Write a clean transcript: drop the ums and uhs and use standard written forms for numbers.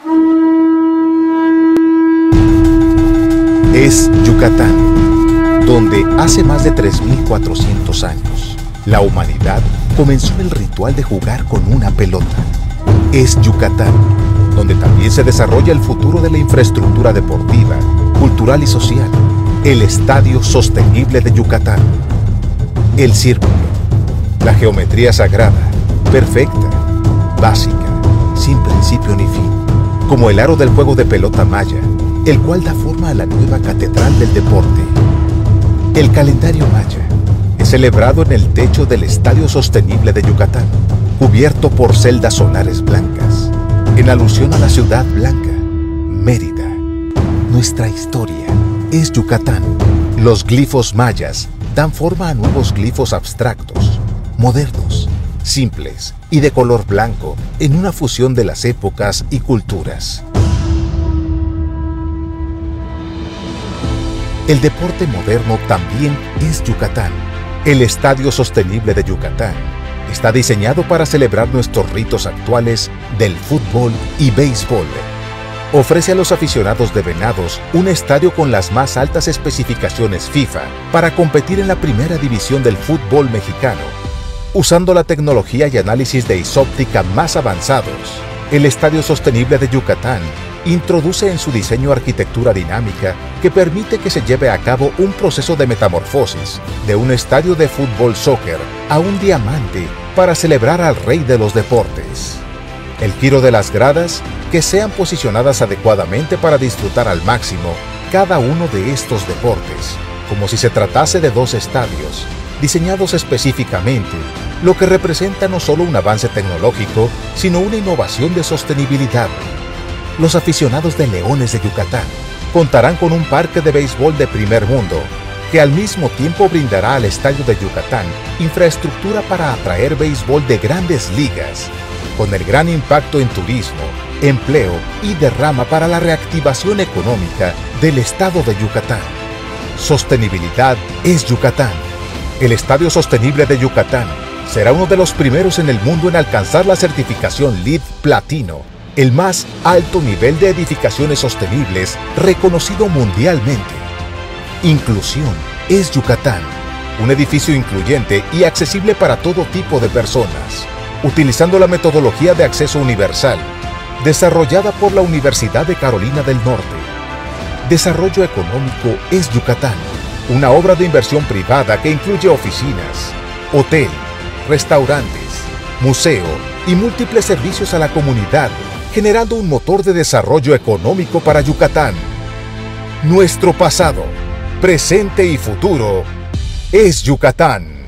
Es Yucatán, donde hace más de 3.400 años la humanidad comenzó el ritual de jugar con una pelota. Es Yucatán, donde también se desarrolla el futuro de la infraestructura deportiva, cultural y social, el Estadio Sostenible de Yucatán. El círculo, la geometría sagrada, perfecta, básica, sin principio ni fin, como el aro del juego de pelota maya, el cual da forma a la nueva catedral del deporte. El calendario maya es celebrado en el techo del Estadio Sostenible de Yucatán, cubierto por celdas solares blancas, en alusión a la ciudad blanca, Mérida. Nuestra historia es Yucatán. Los glifos mayas dan forma a nuevos glifos abstractos, modernos, simples y de color blanco, en una fusión de las épocas y culturas. El deporte moderno también es Yucatán. El Estadio Sostenible de Yucatán está diseñado para celebrar nuestros ritos actuales del fútbol y béisbol. Ofrece a los aficionados de Venados un estadio con las más altas especificaciones FIFA para competir en la primera división del fútbol mexicano. Usando la tecnología y análisis de isóptica más avanzados, el Estadio Sostenible de Yucatán introduce en su diseño arquitectura dinámica que permite que se lleve a cabo un proceso de metamorfosis de un estadio de fútbol soccer a un diamante para celebrar al rey de los deportes. El giro de las gradas, que sean posicionadas adecuadamente para disfrutar al máximo cada uno de estos deportes, como si se tratase de dos estadios, diseñados específicamente, lo que representa no solo un avance tecnológico, sino una innovación de sostenibilidad. Los aficionados de Leones de Yucatán contarán con un parque de béisbol de primer mundo, que al mismo tiempo brindará al Estadio de Yucatán infraestructura para atraer béisbol de grandes ligas, con el gran impacto en turismo, empleo y derrama para la reactivación económica del estado de Yucatán. Sostenibilidad es Yucatán. El Estadio Sostenible de Yucatán será uno de los primeros en el mundo en alcanzar la certificación LEED Platino, el más alto nivel de edificaciones sostenibles reconocido mundialmente. Inclusión es Yucatán, un edificio incluyente y accesible para todo tipo de personas, utilizando la metodología de acceso universal, desarrollada por la Universidad de Carolina del Norte. Desarrollo económico es Yucatán, una obra de inversión privada que incluye oficinas, hotel, restaurantes, museo y múltiples servicios a la comunidad, generando un motor de desarrollo económico para Yucatán. Nuestro pasado, presente y futuro es Yucatán.